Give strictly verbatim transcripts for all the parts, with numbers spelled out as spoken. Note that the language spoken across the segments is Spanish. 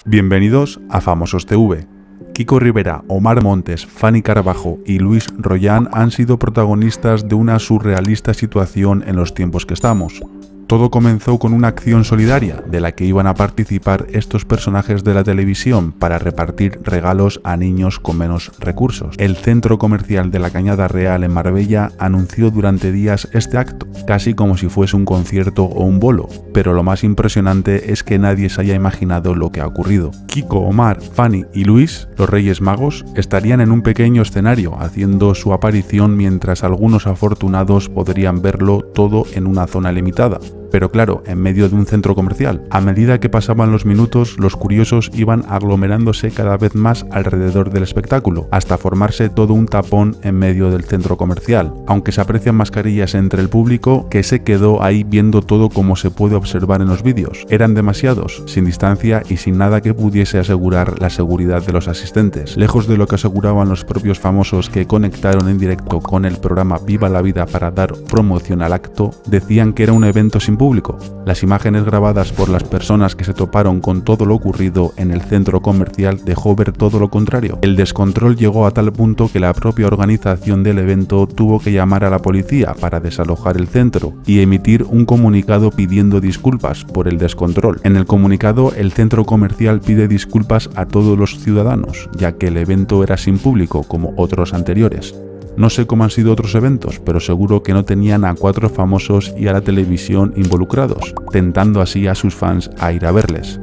Bienvenidos a Famosos T V. Kiko Rivera, Omar Montes, Fanny Carabajo y Luis Royan han sido protagonistas de una surrealista situación en los tiempos que estamos. Todo comenzó con una acción solidaria de la que iban a participar estos personajes de la televisión para repartir regalos a niños con menos recursos. El centro comercial de la Cañada Real en Marbella anunció durante días este acto, casi como si fuese un concierto o un bolo, pero lo más impresionante es que nadie se haya imaginado lo que ha ocurrido. Kiko, Omar, Fanny y Luis, los Reyes Magos, estarían en un pequeño escenario haciendo su aparición mientras algunos afortunados podrían verlo todo en una zona limitada. Pero claro, en medio de un centro comercial. A medida que pasaban los minutos, los curiosos iban aglomerándose cada vez más alrededor del espectáculo, hasta formarse todo un tapón en medio del centro comercial, aunque se aprecian mascarillas entre el público que se quedó ahí viendo todo como se puede observar en los vídeos. Eran demasiados, sin distancia y sin nada que pudiese asegurar la seguridad de los asistentes. Lejos de lo que aseguraban los propios famosos que conectaron en directo con el programa Viva la Vida para dar promoción al acto, decían que era un evento sin público. Las imágenes grabadas por las personas que se toparon con todo lo ocurrido en el centro comercial dejó ver todo lo contrario. El descontrol llegó a tal punto que la propia organización del evento tuvo que llamar a la policía para desalojar el centro y emitir un comunicado pidiendo disculpas por el descontrol. En el comunicado, el centro comercial pide disculpas a todos los ciudadanos, ya que el evento era sin público como otros anteriores. No sé cómo han sido otros eventos, pero seguro que no tenían a cuatro famosos y a la televisión involucrados, tentando así a sus fans a ir a verles.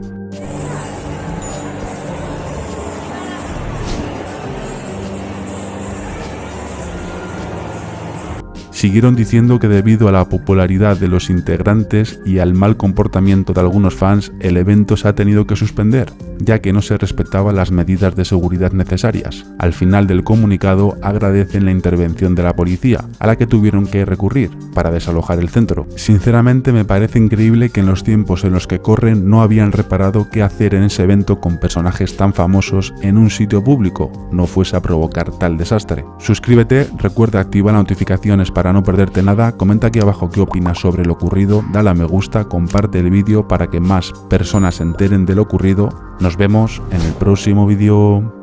Siguieron diciendo que debido a la popularidad de los integrantes y al mal comportamiento de algunos fans, el evento se ha tenido que suspender, ya que no se respetaban las medidas de seguridad necesarias. Al final del comunicado agradecen la intervención de la policía, a la que tuvieron que recurrir para desalojar el centro. Sinceramente me parece increíble que en los tiempos en los que corren no habían reparado qué hacer en ese evento con personajes tan famosos en un sitio público, no fuese a provocar tal desastre. Suscríbete, recuerda activar las notificaciones para no perderte nada, comenta aquí abajo qué opinas sobre lo ocurrido, dale a me gusta, comparte el vídeo para que más personas se enteren de lo ocurrido. Nos vemos en el próximo vídeo.